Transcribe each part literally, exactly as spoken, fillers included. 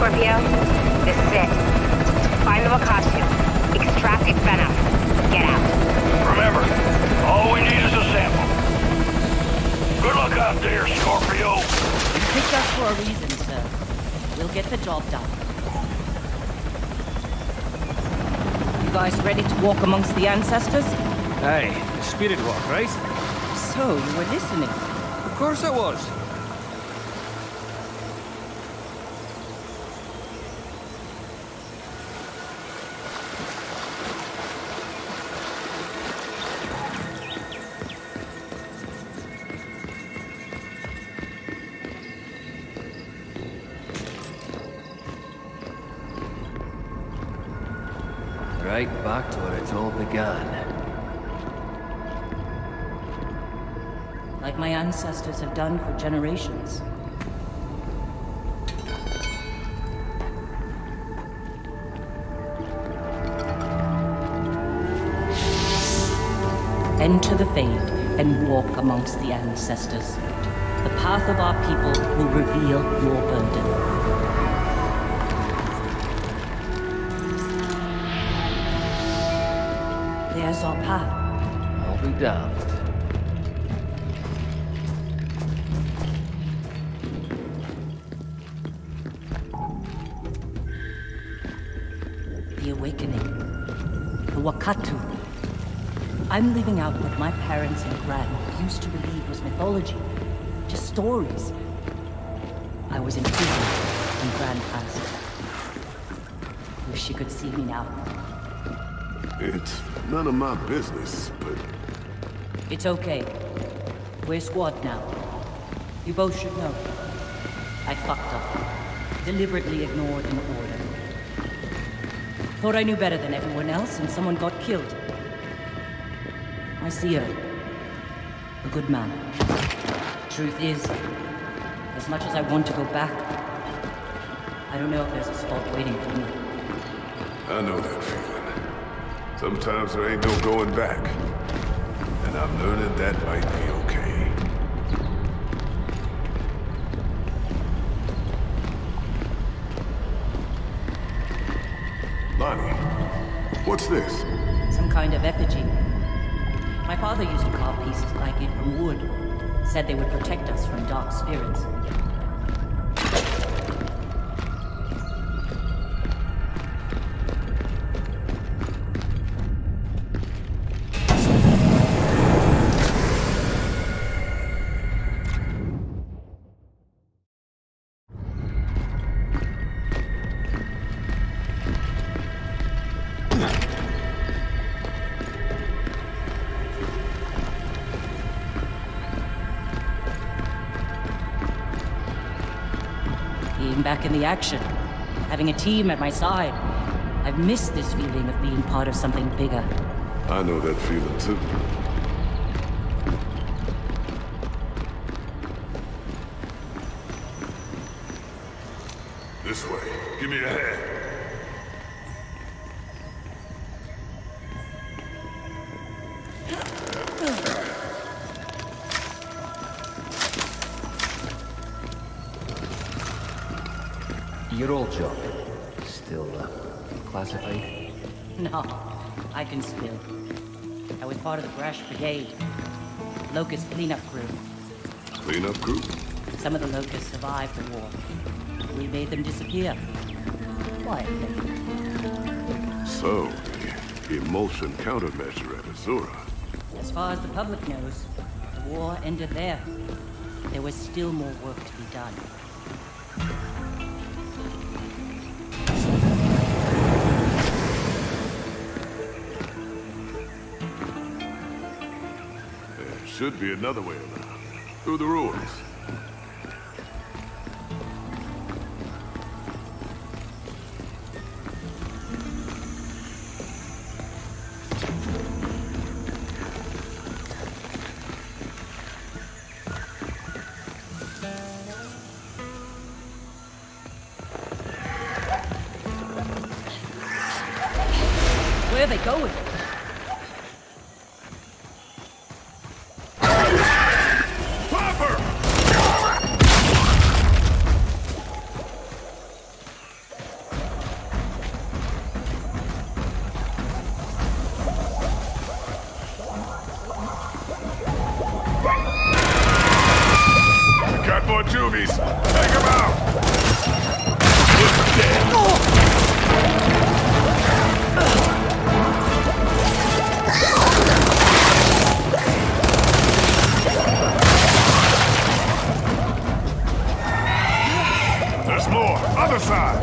Scorpio. This is it. Find the Wakatu. Extract Venom. Get out. Remember, all we need is a sample. Good luck out there, Scorpio. You picked us for a reason, sir. We'll get the job done. You guys ready to walk amongst the ancestors? Hey, the spirit walk, right? So, you were listening. Of course I was. Right back to where it all began. Like my ancestors have done for generations. Enter the Fade and walk amongst the ancestors. The path of our people will reveal your burden. There's our path. I'll be damned. The awakening. The Wakatu. I'm living out what my parents and Gran used to believe was mythology. Just stories. I was in prison when Gran passed. Wish you could see me now. It's none of my business, but... It's okay. We're squad now. You both should know. I fucked up. Deliberately ignored an order. Thought I knew better than everyone else, and someone got killed. I see her. A good man. Truth is, as much as I want to go back, I don't know if there's a spot waiting for me. I know that feeling. Sometimes there ain't no going back. And I'm learning that might be okay. Lonnie, what's this? Some kind of effigy. My father used to carve pieces like it from wood. Said they would protect us from dark spirits. Back in the action, having a team at my side. I've missed this feeling of being part of something bigger. I know that feeling too. This way. Give me a hand. Your old job. Still, uh, classified? No, I can spill. I was part of the Brash Brigade. Locust cleanup crew. Cleanup crew? Some of the Locusts survived the war. We made them disappear. Quietly. So, the emulsion countermeasure at Azura. As far as the public knows, the war ended there. There was still more work to be done. Should be another way around. Through the ruins. Where are they going? other side!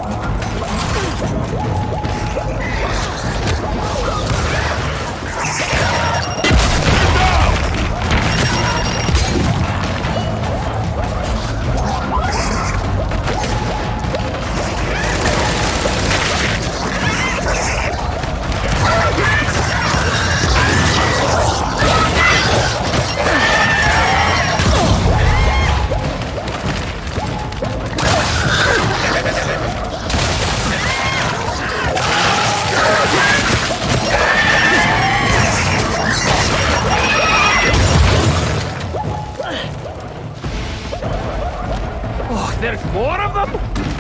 There's more of them?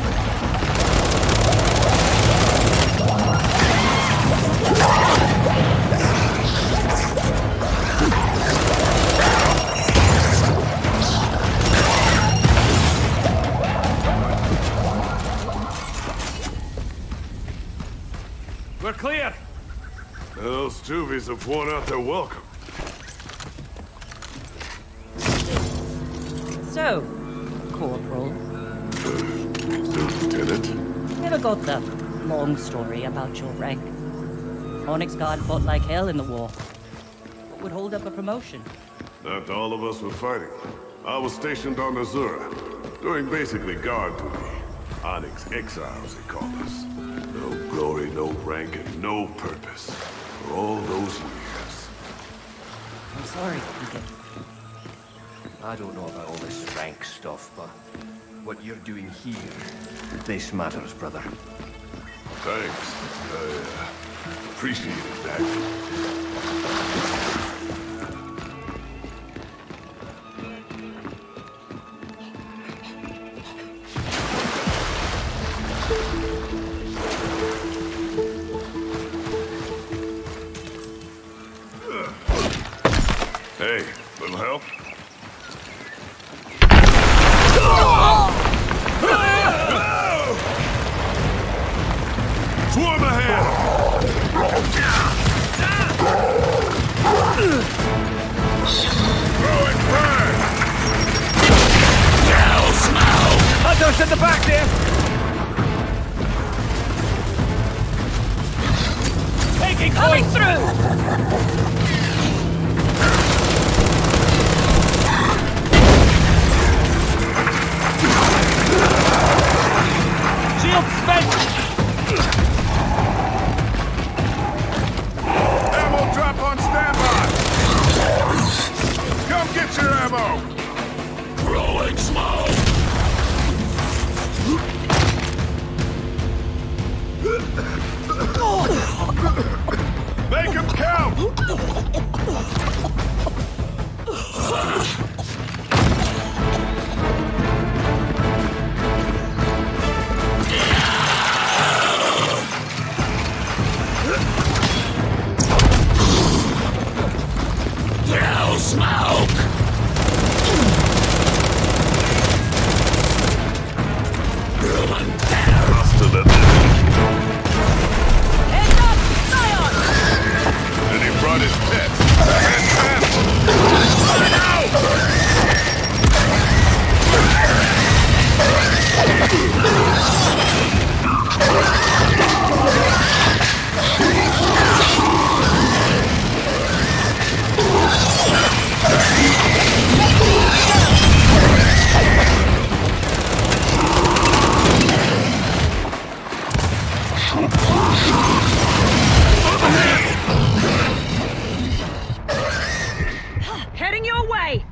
We're clear. Those Juvies have worn out their welcome. So, Corporal. Lieutenant? Never got the long story about your rank. Onyx Guard fought like hell in the war. What would hold up a promotion? Not all of us were fighting. I was stationed on Azura, doing basically guard duty. Onyx exiles, they call us. No glory, no rank, and no purpose. For all those years. I'm sorry, Deacon. I don't know about all this rank stuff, but what you're doing here, this matters, brother. Thanks. I uh, appreciate that. Hey, little help? Swarm ahead! Throw it back! Now, smoke! Hunters at the back there! Taking Coming point! through! Shield spent! Ammo drop on standby! Come get your ammo! Throwing smoke! Make him count! Now smoke! Hasta the Heads up! Scion! And he brought his pets. And Heading your way!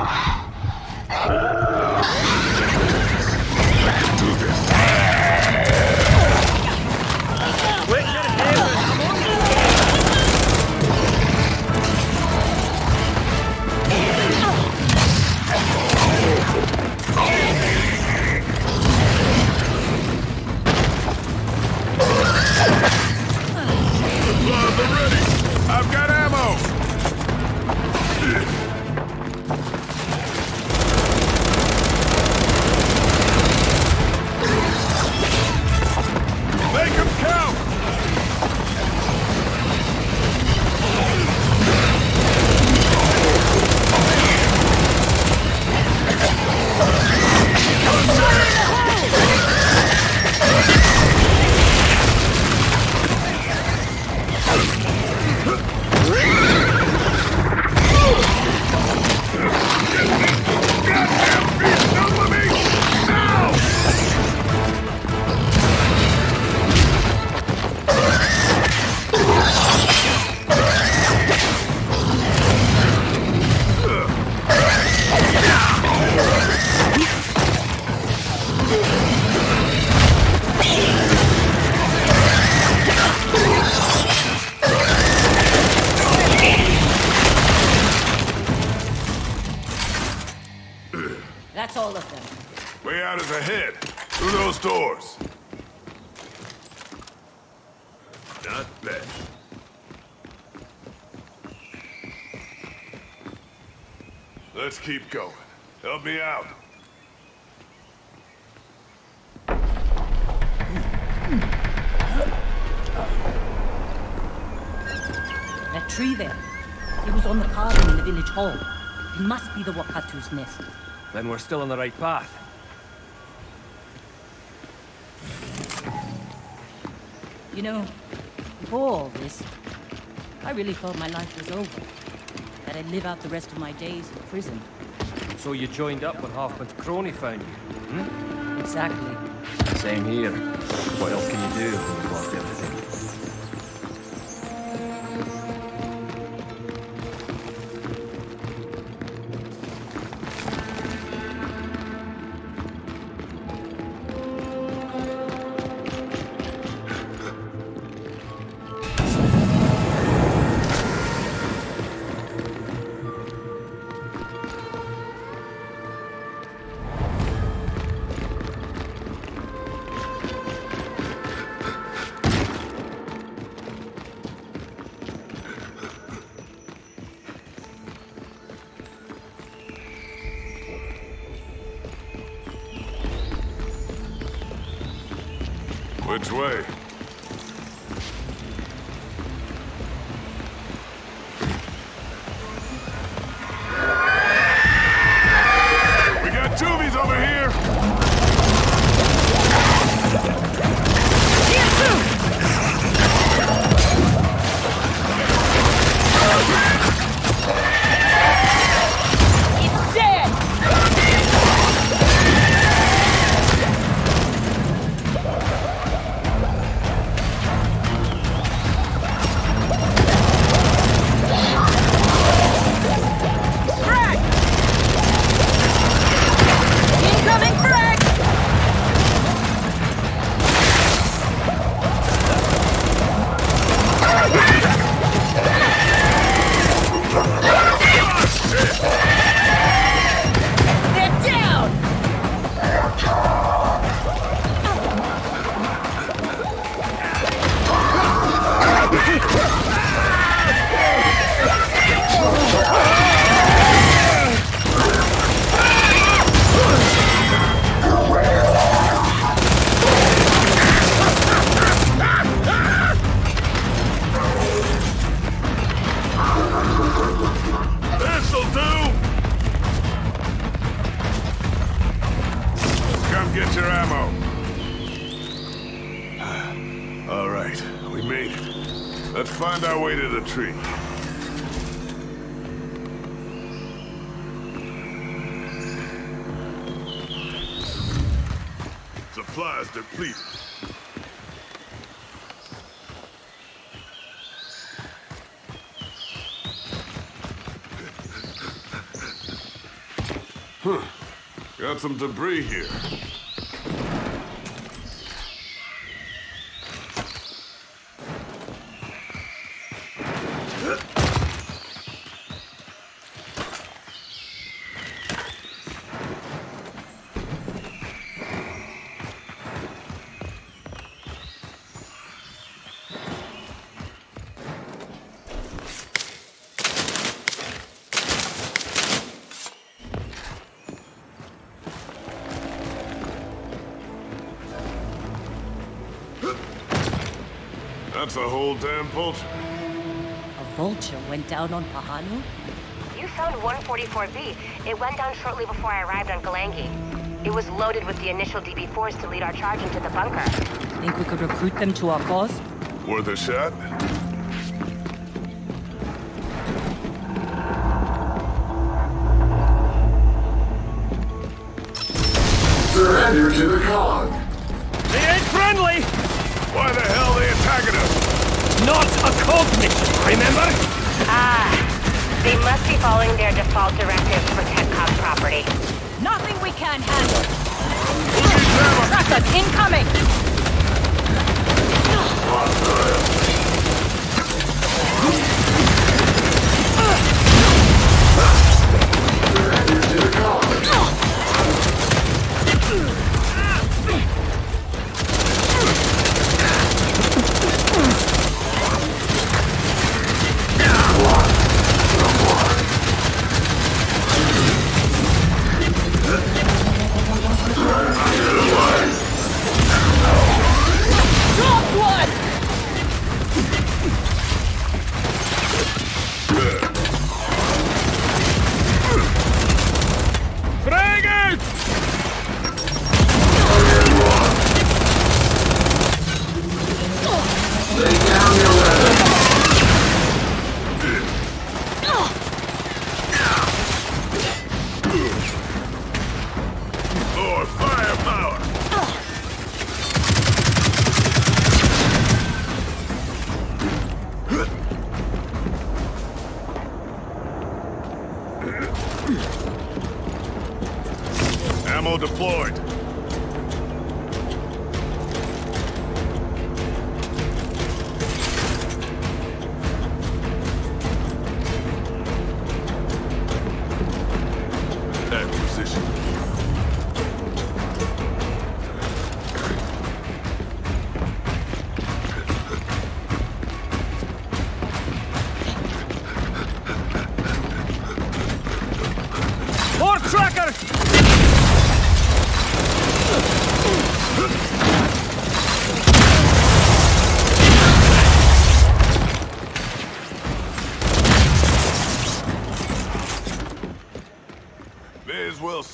I've got ammo! Make him count! ahead. Through those doors. Not bad. Let's keep going. Help me out. That tree there. It was on the carving in the village hall. It must be the Wakatu's nest. Then we're still on the right path. You know, before all this, I really thought my life was over. That I'd live out the rest of my days in prison. So you joined up when Hoffman's crony found you, hmm? Exactly. Same here. What else can you do when you've lost everything? Which way? We got Tuvies over here! It's dead! Get your ammo. All right, we made it. Let's find our way to the tree. Supplies depleted. Huh. Got some debris here. That's a whole damn vulture. A vulture went down on Pahano? You found one forty-four B. It went down shortly before I arrived on Galangi. It was loaded with the initial D B fours to lead our charge into the bunker. Think we could recruit them to our cause? Worth a shot? Surrender to the Khan. They ain't friendly! Why the hell are they attacking us? Not a cult mission, remember? Ah, they must be following their default directive to protect C O G property. Nothing we can't handle! Who needs ammo? Trackers incoming! Surrender to the Khan.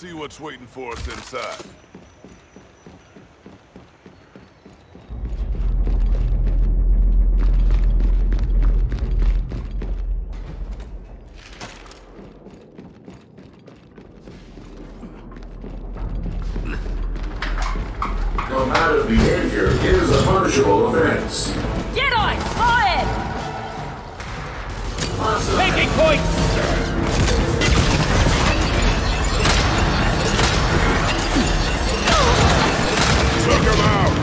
see what's waiting for us inside. Combative behavior is a punishable offense. Get on! Fire! Making point! Took him out!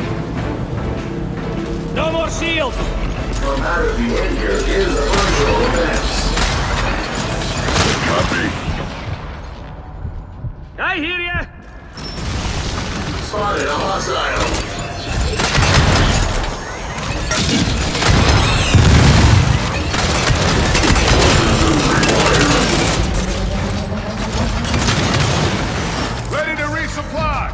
No more shield! Combative behavior is a punishable offense. Copy! I hear ya! Spotted a hostile. Ready to resupply!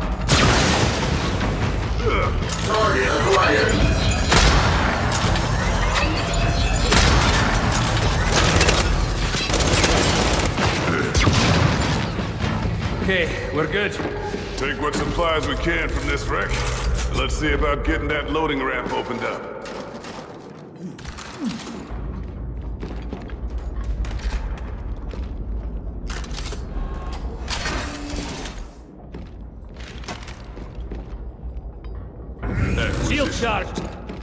Target acquired. Okay, we're good. Take what supplies we can from this wreck. Let's see about getting that loading ramp opened up. Shield charged.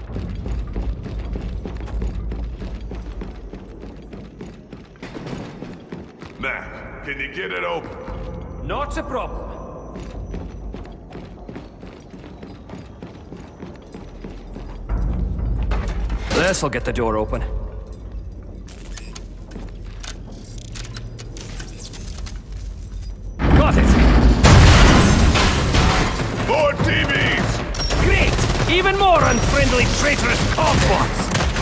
Mac, can you get it open? Not a problem. This'll get the door open. Got it! More T Vs! Great! Even more unfriendly, traitorous cogbots!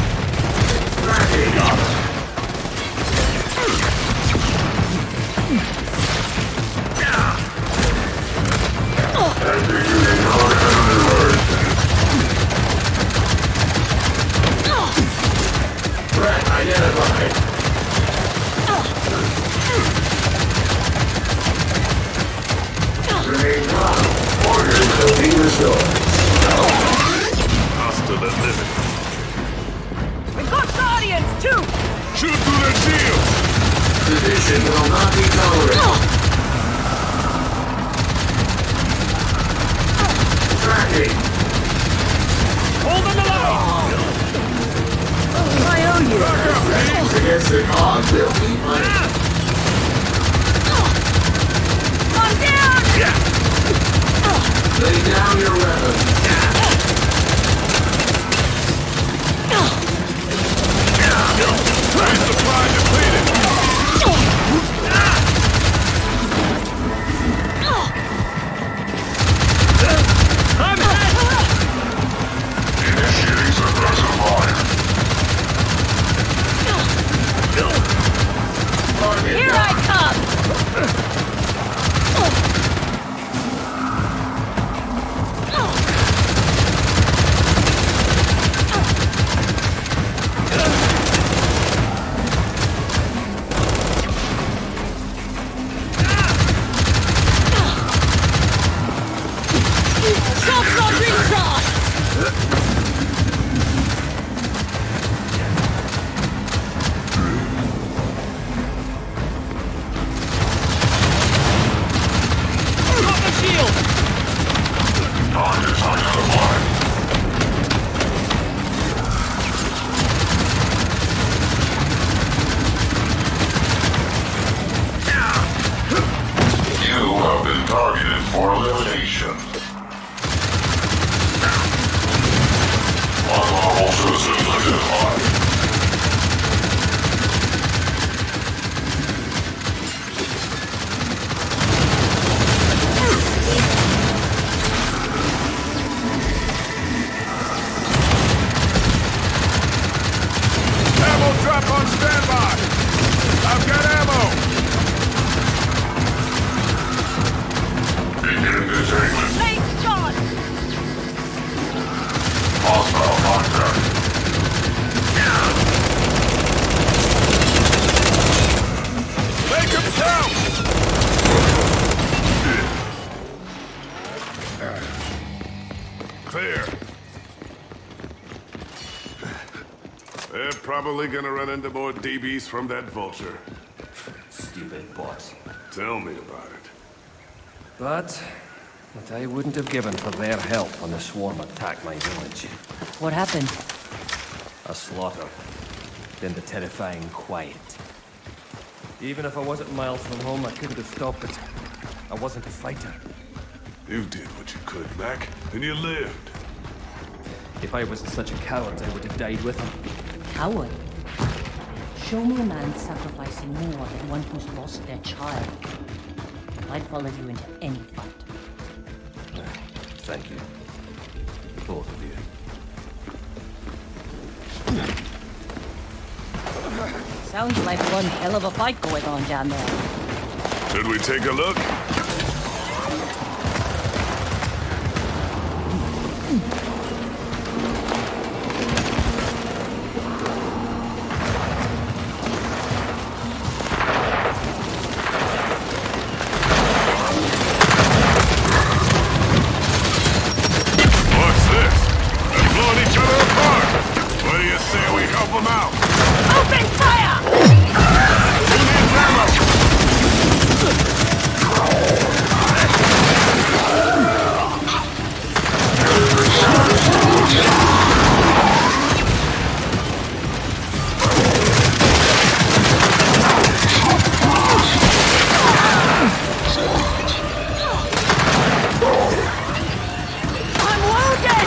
Threat identified. Remain calm. Order will be restored. Hostile and living. We've got guardians, too! Shoot through their shields! Sedition will not be tolerated. Tracking. Hold on the line! I owe you! Range against the cause will be punished. I'm down! Lay down your weapon. Resupply depleted! I'm hit! Initiating suppressive fire. Here I come! They're probably gonna run into more D Bs from that vulture. Stupid bots. Tell me about it. But... what I wouldn't have given for their help when the swarm attacked my village. What happened? A slaughter. Then the terrifying quiet. Even if I wasn't miles from home, I couldn't have stopped it. I wasn't a fighter. You did what you could, Mac, and you lived. If I wasn't such a coward, I would have died with him. Coward? Show me a man sacrificing more than one who's lost their child. I'd follow you into any fight. Thank you. Both of you. Sounds like one hell of a fight going on down there. Should we take a look? What's this? They're blowing each other apart. What do you say we help them out? Open fire! Who needs ammo? I'm wounded!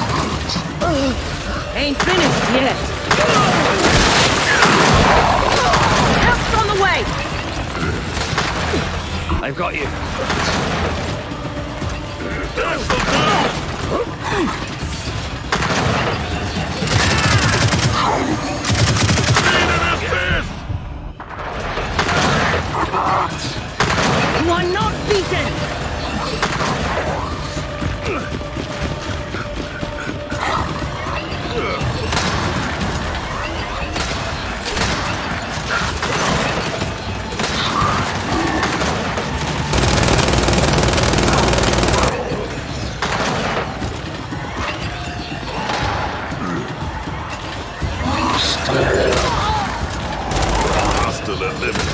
Ain't finished yet. Help's on the way! I've got you. You are not beaten! Hasta la living.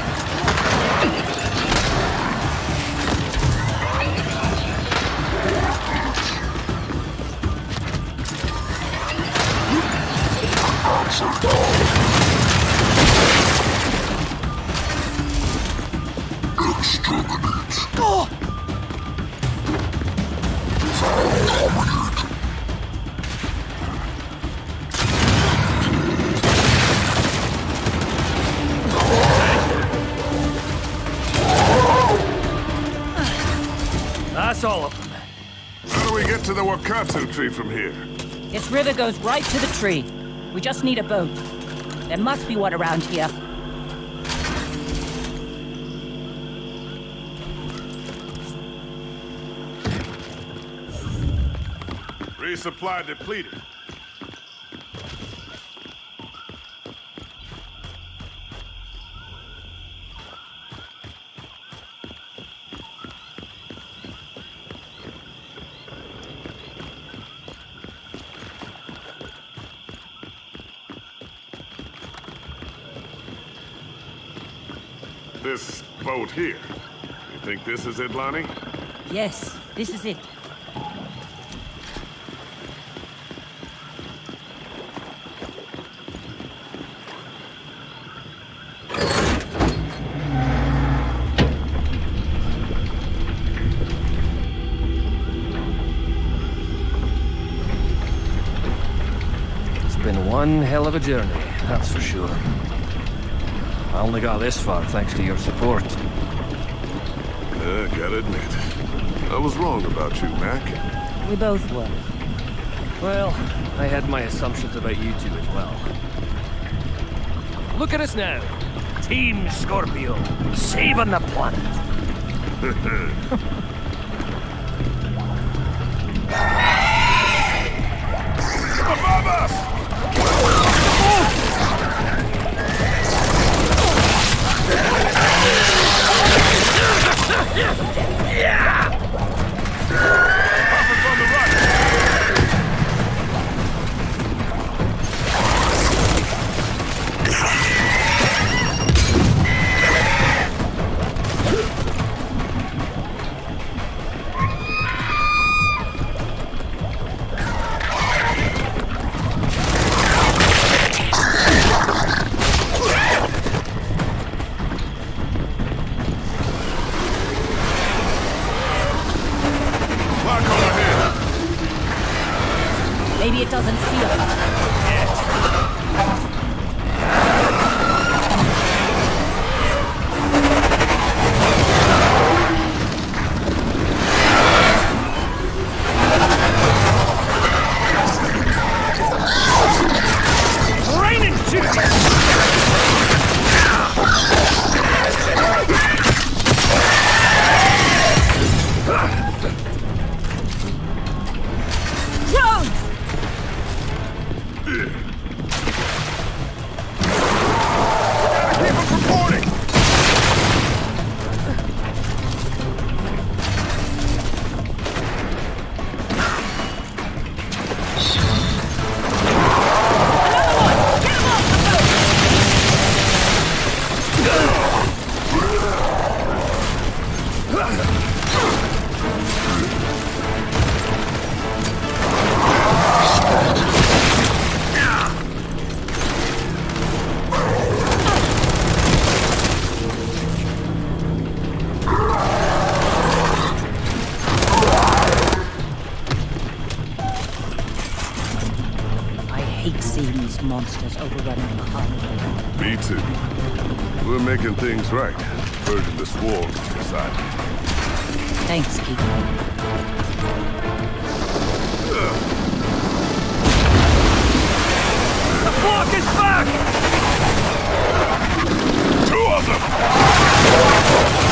That's all of them. How do we get to the Wakatu tree from here? This river goes right to the tree. We just need a boat. There must be one around here. Resupply depleted. This boat here. You think this is it, Lonnie? Yes, this is it. It's been one hell of a journey, that's for sure. I only got this far thanks to your support. Uh, gotta admit, I was wrong about you, Mac. We both were. Well, I had my assumptions about you two as well. Look at us now. Team Scorpio, saving the planet. Above us! Puppets on the right! Maybe it doesn't see us. Raining chips! Monsters overrunning behind. Me too. We're making things right. Purging the swarm from this island. Thanks, Keith. The flock is back! Two of them!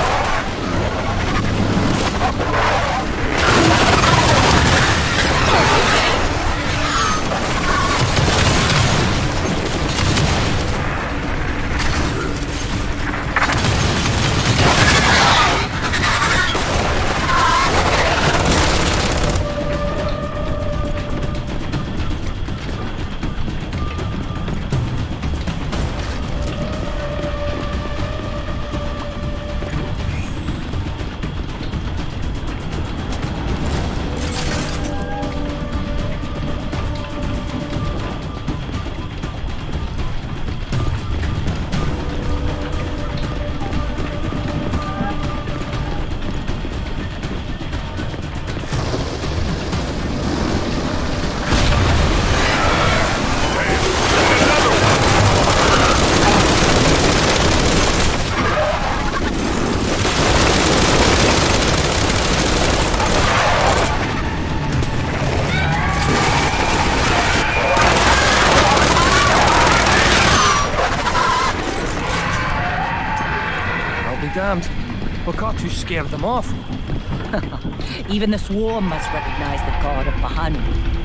Damned. Bokatu scared them off. Even the swarm must recognize the god of Bahanu.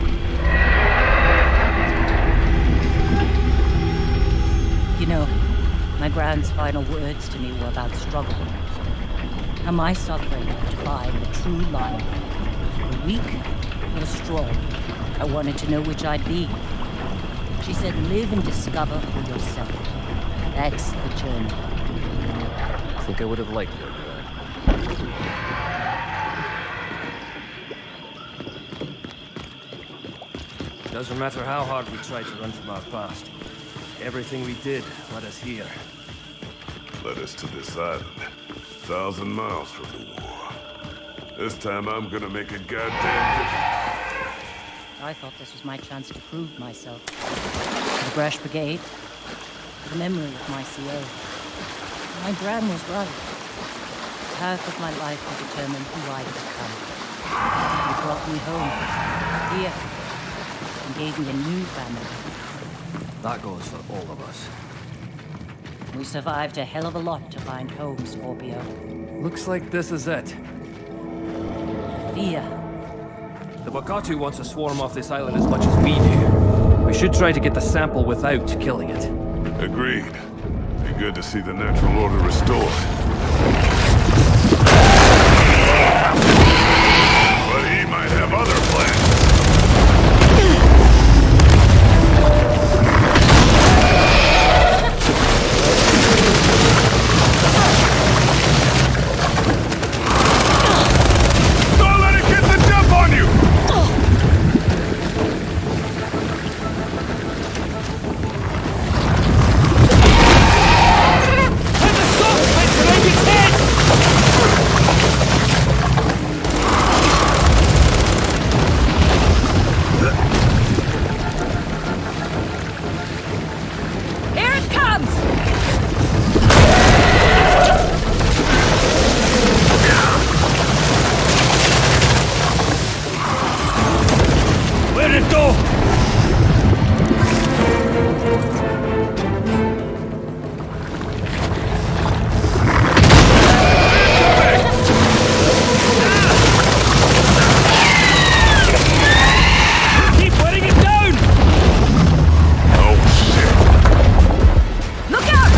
You know, my grand's final words to me were about struggle. How my suffering defined the true life. The weak or the strong. I wanted to know which I'd be. She said, live and discover for yourself. That's the journey. I think I would have liked your dad. Doesn't matter how hard we try to run from our past. Everything we did led us here. Led us to this island. Thousand miles from the war. This time I'm gonna make a goddamn difference. I thought this was my chance to prove myself. The Brash Brigade. The memory of my C O. My gran was right. The path of my life will determine who I become. He brought me home, here, and gave me a new family. That goes for all of us. We survived a hell of a lot to find home, Scorpio. Looks like this is it. Fear. The Bokatu wants to swarm off this island as much as we do. We should try to get the sample without killing it. Agreed. Be good to see the natural order restored. But he might have other plans. Don't let it get the jump on you! And the salt is ready Let it go! Keep letting it down! Oh, shit. Look out!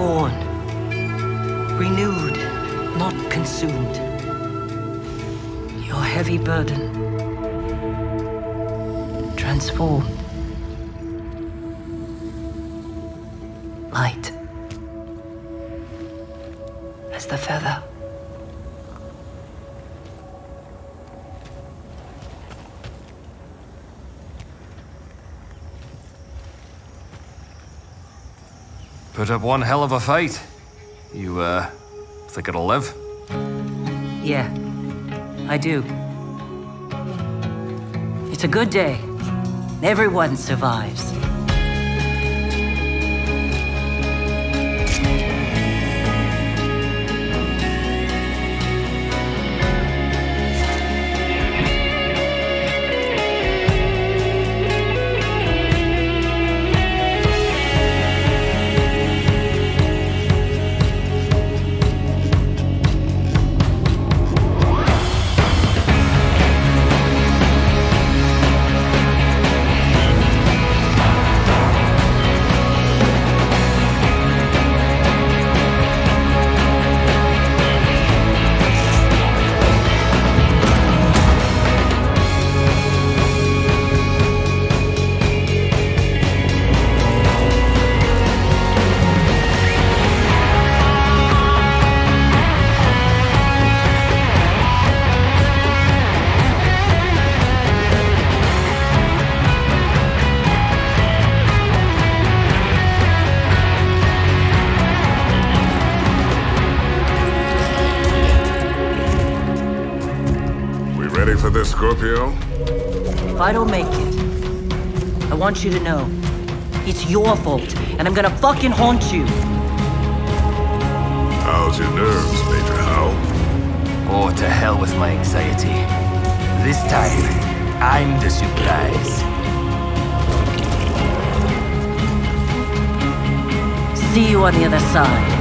reborn. Renewed, not consumed. Your heavy burden transformed. Light as the feather. Put up one hell of a fight. You, uh, think it'll live? Yeah, I do. It's a good day. Everyone survives. Ready for this, Scorpio? If I don't make it, I want you to know, it's your fault, and I'm gonna fucking haunt you. How's your nerves, Major Howell? Oh, to hell with my anxiety. This time, I'm the surprise. See you on the other side.